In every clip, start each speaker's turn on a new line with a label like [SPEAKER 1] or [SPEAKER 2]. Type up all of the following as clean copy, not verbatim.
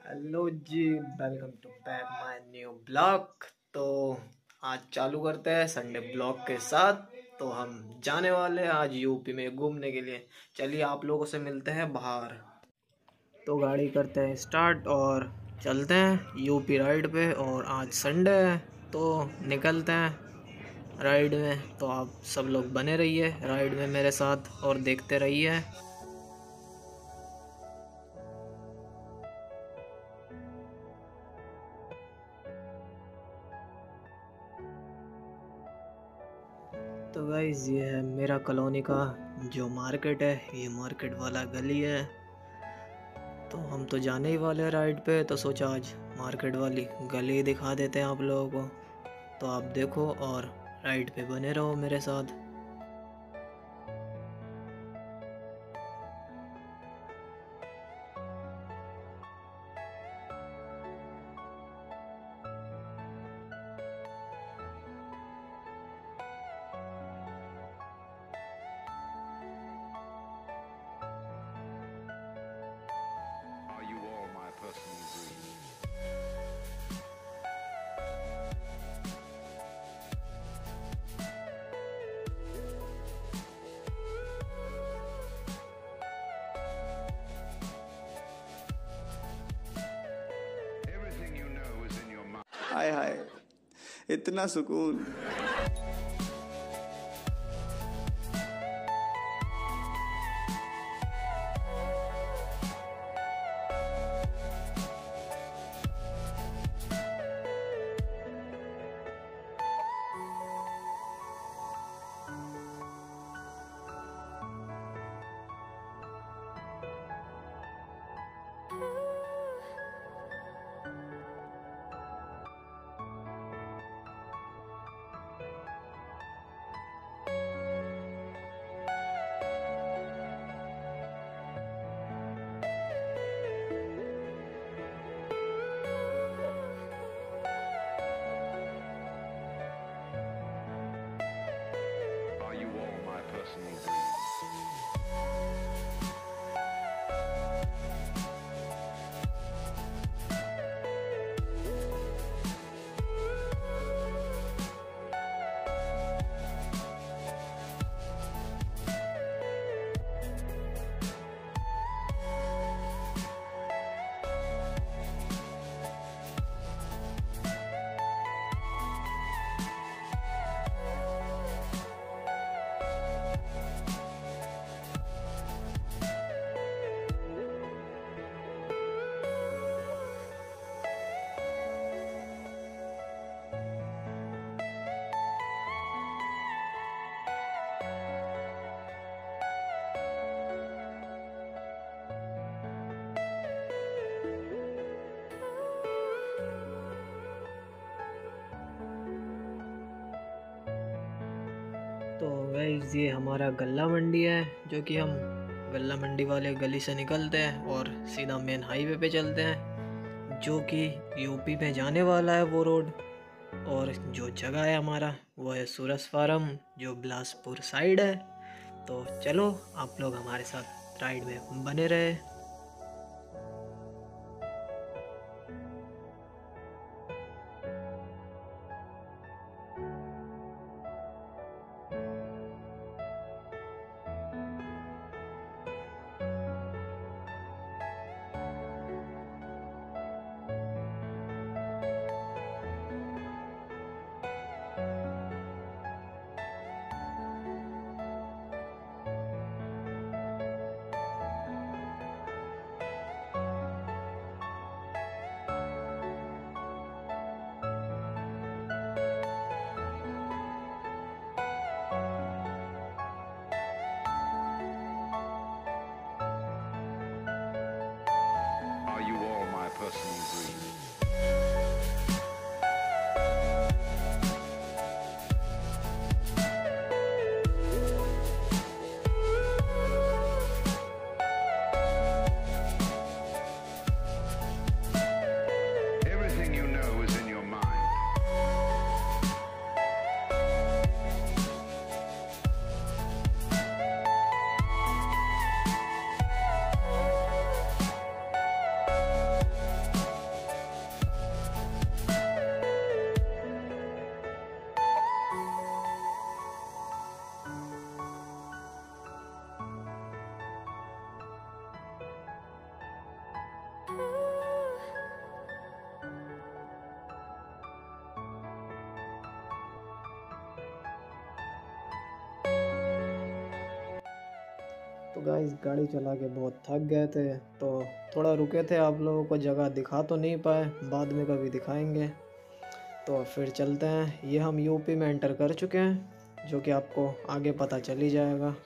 [SPEAKER 1] Hello जी, welcome to back my new blog. तो आज चालू करते हैं संडे ब्लॉग के साथ। तो हम जाने वाले हैं आज यूपी में घूमने के लिए। चलिए आप लोगों से मिलते हैं बाहर। तो गाड़ी करते हैं स्टार्ट और चलते हैं यूपी राइड पे। और आज संडे है तो निकलते हैं राइड में। तो आप सब लोग बने रहिए राइड में मेरे साथ और देखते रहिए। तो गाइस ये है मेरा कॉलोनी का जो मार्केट है, ये मार्केट वाला गली है। तो हम तो जाने ही वाले हैं राइड पे, तो सोचा आज मार्केट वाली गली दिखा देते हैं आप लोगों को। तो आप देखो और राइड पे बने रहो मेरे साथ।
[SPEAKER 2] Are you all my personal dreams? Everything you know is in your mind.
[SPEAKER 3] हाय हाय, इतना सुकून।
[SPEAKER 2] Are you all my personal dreams?
[SPEAKER 1] तो गाइस ये हमारा गल्ला मंडी है, जो कि हम गल्ला मंडी वाले गली से निकलते हैं और सीधा मेन हाईवे पे चलते हैं, जो कि यूपी में जाने वाला है वो रोड। और जो जगह है हमारा वो है सूरज फार्म, जो बिलासपुर साइड है। तो चलो आप लोग हमारे साथ राइड में बने रहे।
[SPEAKER 2] Are you all my personal dreams? Everything you know is in your mind.
[SPEAKER 1] तो गाइस गाड़ी चला के बहुत थक गए थे, तो थोड़ा रुके थे, आप लोगों को जगह दिखा तो नहीं पाए, बाद में कभी दिखाएंगे। तो फिर चलते हैं। ये हम यूपी में एंटर कर चुके हैं, जो कि आपको आगे पता चल ही जाएगा।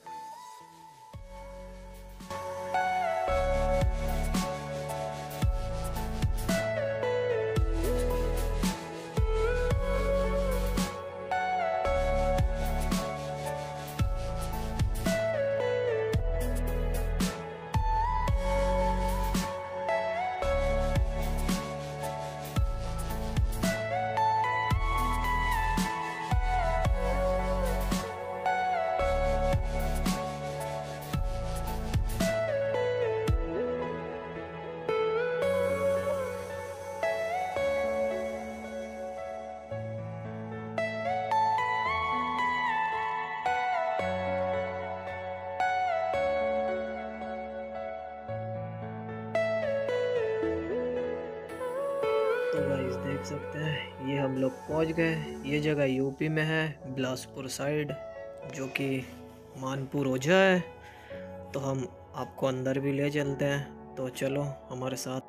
[SPEAKER 1] तो गाइस देख सकते हैं, ये हम लोग पहुंच गए। ये जगह यूपी में है, बिलासपुर साइड, जो कि मानपुर ओझा है। तो हम आपको अंदर भी ले चलते हैं, तो चलो हमारे साथ।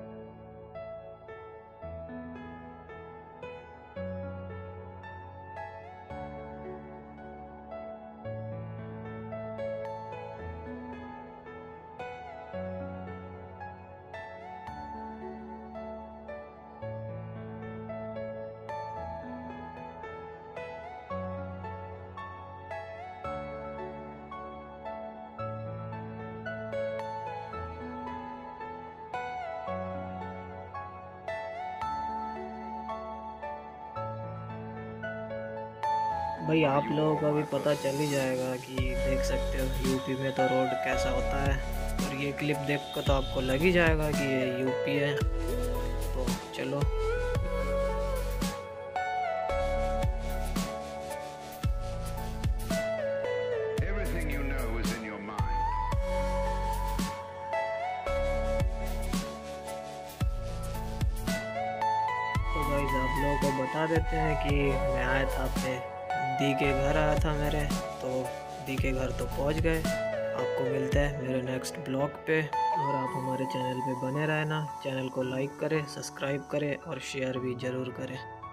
[SPEAKER 1] भाई आप लोगों को भी पता चल ही जाएगा कि देख सकते हो यूपी में तो रोड कैसा होता है, और ये क्लिप देख कर तो आपको लग ही जाएगा कि ये यूपी है। तो चलो।
[SPEAKER 2] Everything you know is in your mind.
[SPEAKER 1] तो गाइस आप लोगों को बता देते हैं कि मैं आया था अपने दी के घर आया था मेरे, तो दी के घर तो पहुंच गए। आपको मिलता है मेरे नेक्स्ट ब्लॉग पे, और आप हमारे चैनल पे बने रहना। चैनल को लाइक करें, सब्सक्राइब करें और शेयर भी ज़रूर करें।